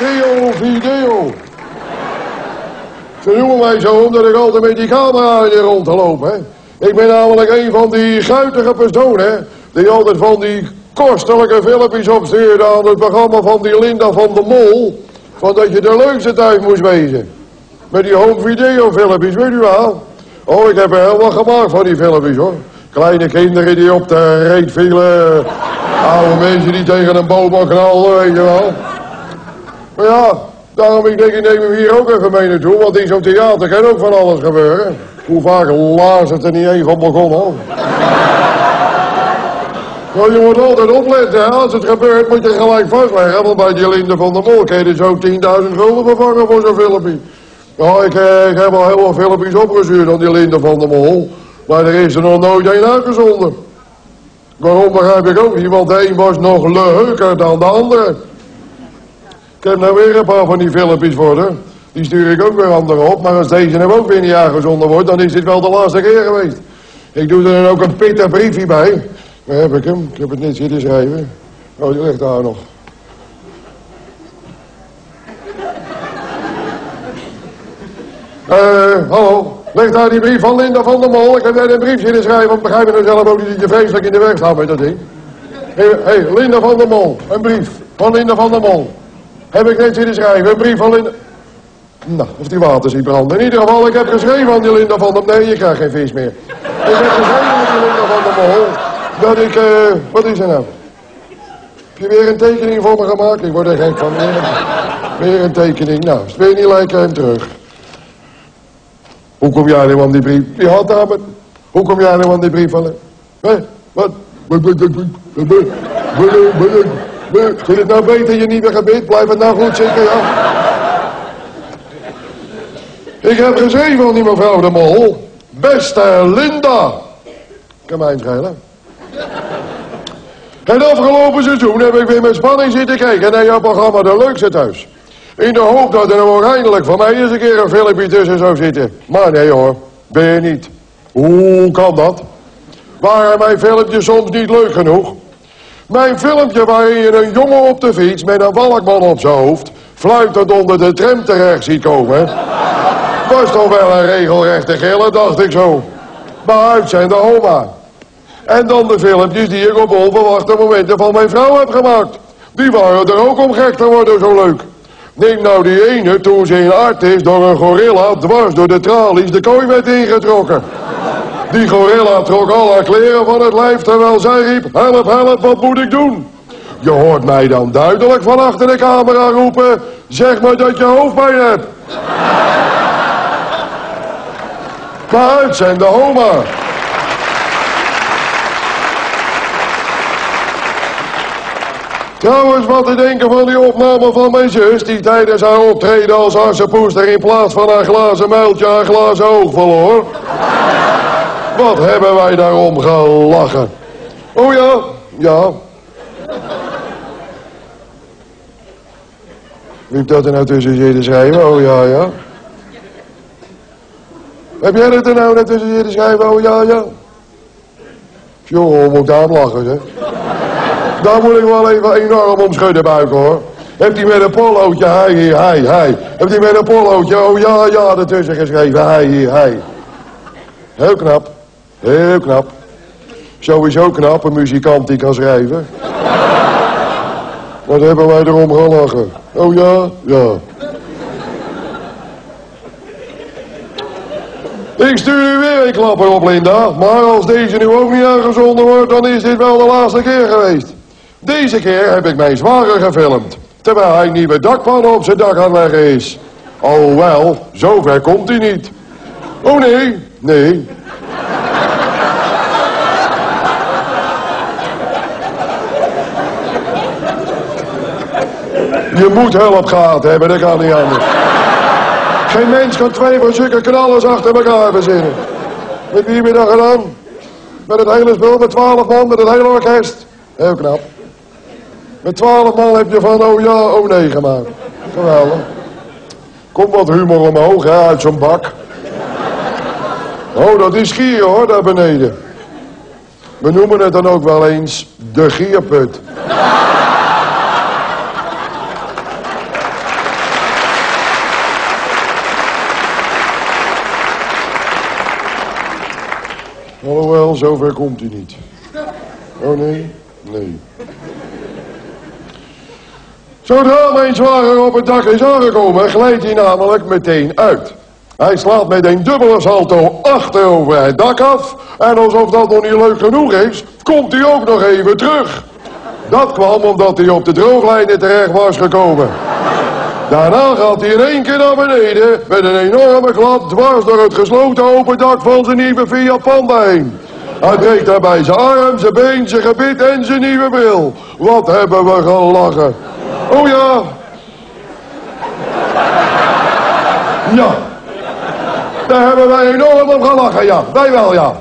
Video. Ze noemen mij zo omdat ik altijd met die camera hier rond te lopen, hè. Ik ben namelijk een van die guitige personen die altijd van die kostelijke filmpjes opstuurde aan het programma van die Linda van der Mol. Van dat je de leukste thuis moest wezen. Met die home video filmpjes, weet u wel. Oh, ik heb er heel wat gemaakt van die filmpjes, hoor. Kleine kinderen die op de reet vielen. Oude mensen die tegen een boom knalden, weet je wel. Maar ja, daarom ik neem hem hier ook even mee naartoe, want in zo'n theater kan ook van alles gebeuren. Hoe vaak laat het er niet één van begonnen? Nou, je moet altijd opletten, hè. Als het gebeurt moet je gelijk vastleggen, want bij die Linda van der Mol kun je zo 10.000 gulden vervangen voor zo'n filmpje. Nou, ik heb al heel wat filmpjes opgestuurd aan die Linda van der Mol, maar er is er nog nooit één uitgezonden. Waarom begrijp ik ook niet, want de een was nog leuker dan de andere. Ik heb nou weer een paar van die filmpjes voor haar. Die stuur ik ook weer anderen op, maar als deze nou ook weer niet aangezonden wordt, dan is dit wel de laatste keer geweest. Ik doe er dan ook een pittig briefje bij. Waar heb ik hem? Ik heb het net zitten schrijven. Oh, die ligt daar nog. Hallo. Ligt daar die brief van Linda van der Mol? Ik heb net een briefje te schrijven, want begrijp je nou zelf ook niet dat je vreselijk in de weg staat met dat ding? Hé, Linda van der Mol. Een brief van Linda van der Mol. Heb ik net zitten schrijven, een brief van Linda... Nou, of die water ziet branden. In ieder geval, ik heb geschreven aan die Linda van der Mol... Nee, je krijgt geen vis meer. Ik heb geschreven aan die Linda van der Mol... dat ik, wat is er nou? Heb je weer een tekening voor me gemaakt? Ik word er gek van. Weer een tekening. Nou, is het weer niet lekker en terug. Hoe kom jij nou aan die brief? Die had daar met... Hoe kom jij nou aan die brief van... Hé, wat? Vind je het nou beter je niet meer gebit? Blijf het nou goed zitten, ja? Ik heb geschreven aan die mevrouw de Mol. Beste Linda. Kan mij schelen. Het afgelopen seizoen heb ik weer met spanning zitten kijken naar jouw programma De Leukste Thuis. In de hoop dat er nou eindelijk van mij eens een keer een filmpje tussen zou zitten. Maar nee hoor, ben je niet. Hoe kan dat? Waren mijn filmpjes soms niet leuk genoeg? Mijn filmpje waarin je een jongen op de fiets met een walkman op zijn hoofd fluitend onder de tram terecht ziet komen, was toch wel een regelrechte gillen, dacht ik zo. Maar uit zijn de oma. En dan de filmpjes die ik op onverwachte momenten van mijn vrouw heb gemaakt. Die waren er ook om gek te worden zo leuk. Neem nou die ene toen ze in Artis door een gorilla dwars door de tralies de kooi werd ingetrokken. Die gorilla trok al haar kleren van het lijf terwijl zij riep, help, help, wat moet ik doen? Je hoort mij dan duidelijk van achter de camera roepen, zeg maar dat je hoofdpijn hebt. Maar uit zijn de oma. Trouwens, wat te denken van die opname van mijn zus, die tijdens haar optreden als Assepoester in plaats van haar glazen muiltje haar glazen oog verloor. Wat hebben wij daarom gelachen. Oh ja, ja. Wie heeft dat er nou tussen zitten schrijven? Oh ja, ja. Heb jij dat er nou net tussen zitten schrijven? Oh ja, ja. Jongen, hoe moet ik daar aan lachen, zeg. Daar moet ik wel even enorm om schudden buiken, hoor. Heeft hij met een polootje, hij. Heeft hij met een polootje, oh ja, ja, ertussen geschreven, hij. Heel knap. Heel knap. Sowieso knap, een muzikant die kan schrijven. Wat hebben wij erom gelachen? Oh ja, ja. Ik stuur u weer een klapper op, Linda. Maar als deze nu ook niet aangezonden wordt, dan is dit wel de laatste keer geweest. Deze keer heb ik mijn zwager gefilmd. Terwijl hij nieuwe dakpannen op zijn dak aan het leggen is. Alhoewel, zover komt hij niet. Oh nee, nee. Je moet hulp gehad hebben, dat kan niet anders. Geen mens kan twee van zulke knallers achter elkaar verzinnen. Met wie heb je dat gedaan? Met het hele spul, met 12 man, met het hele orkest. Heel knap. Met 12 man heb je van oh ja, oh nee gemaakt. Geweldig. Kom wat humor omhoog, hè, uit zo'n bak. Oh, dat is gier hoor, daar beneden. We noemen het dan ook wel eens de gierput. Alhoewel, zover komt hij niet. Oh nee? Nee. Zodra mijn zwager op het dak is aangekomen, glijdt hij namelijk meteen uit. Hij slaat met een dubbele salto achterover het dak af. En alsof dat nog niet leuk genoeg is, komt hij ook nog even terug. Dat kwam omdat hij op de drooglijnen terecht was gekomen. Daarna gaat hij in één keer naar beneden met een enorme klap dwars door het gesloten open dak van zijn nieuwe Fiat Panda heen. Hij breekt daarbij zijn arm, zijn been, zijn gebit en zijn nieuwe bril. Wat hebben we gelachen. Oh ja. Ja. Daar hebben wij enorm op gelachen, ja. Wij wel, ja.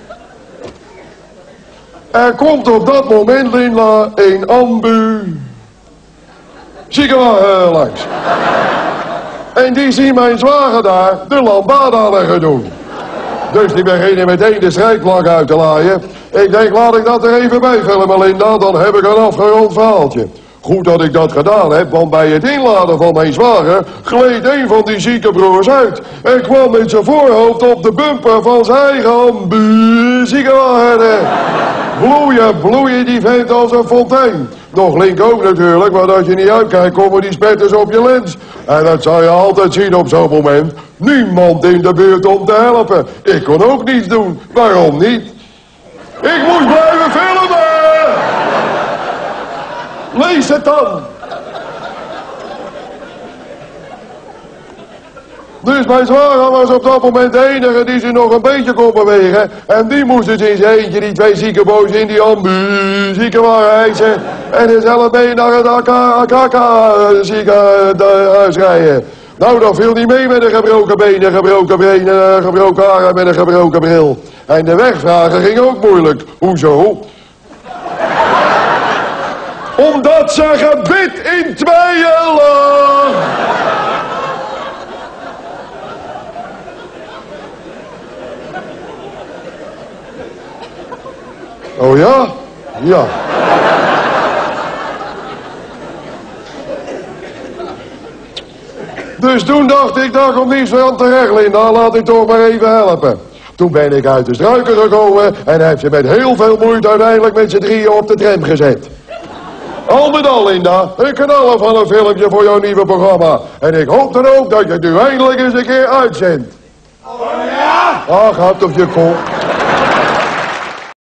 Er komt op dat moment, Linda, een ziekenwagen langs. En die zien mijn zwager daar de lambada leggen doen. Dus die beginnen meteen de strijkplank uit te laaien. Ik denk, laat ik dat er even bij filmen, Linda, dan heb ik een afgerond verhaaltje. Goed dat ik dat gedaan heb, want bij het inladen van mijn zwager gleed een van die zieke broers uit. En kwam met zijn voorhoofd op de bumper van zijn eigen ziekenwagen. Bloeien die vent als een fontein. Nog link ook natuurlijk, want als je niet uitkijkt komen die spetters op je lens. En dat zou je altijd zien op zo'n moment. Niemand in de buurt om te helpen. Ik kon ook niets doen. Waarom niet? Ik moest blijven filmen! Lees het dan! Dus mijn zwager was op dat moment de enige die zich nog een beetje kon bewegen. En die moest dus in zijn eentje die twee zieke boos in die ziekenwagen hijsen. En dezelfde mee naar het ziekenhuis rijden. Nou, dat viel niet mee met een gebroken benen, gebroken arm en een gebroken bril. En de wegvragen ging ook moeilijk. Hoezo? Omdat zijn gebit in tweeën lag. Oh ja? Ja. Dus toen dacht ik, daar komt niets van terecht, Linda, laat ik toch maar even helpen. Toen ben ik uit de struiken gekomen en heb je met heel veel moeite uiteindelijk met z'n drieën op de tram gezet. Al met al, Linda, een knaller van een filmpje voor jouw nieuwe programma. En ik hoop dan ook dat je het nu eindelijk eens een keer uitzendt. Oh ja? Ach, houd op je kop.